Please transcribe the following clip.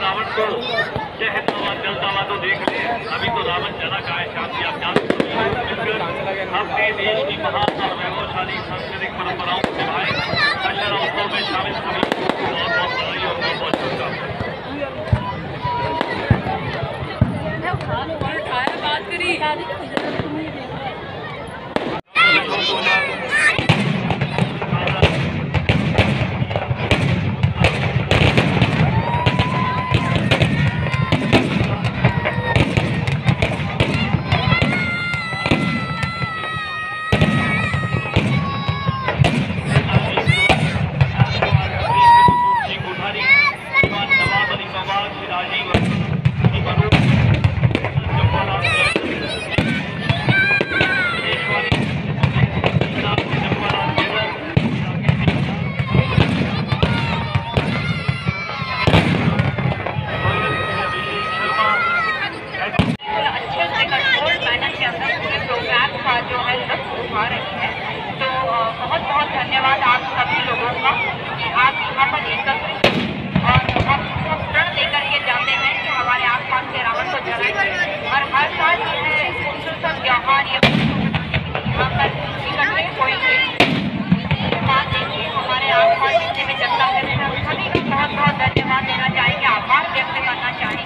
रावण को जहर हुआ जलता हुआ तो देख ले, अभी तो रावण जला का है। शांति अज्ञान अपने देश की महान और वैभवशाली सांस्कृतिक परंपराओं को निभाए दशहरा उत्सव में शामिल सभी को बहुत बहुत बधाई और बहुत बहुत शुभकामनाएं। बात करी तो बहुत बहुत धन्यवाद आप सभी लोगों का कि आप यहाँ पर एकत्रित और हम सब प्रण लेकर के जाते हैं कि हमारे आसपास के रावण को जलाएं। और हर साल ये त्योहार ये यहाँ पर इकट्ठे होंगे। बात देखिए हमारे आसपास जितने भी जनता है सभी को बहुत बहुत धन्यवाद देना चाहेंगे, आभार व्यक्त करना चाहेंगे।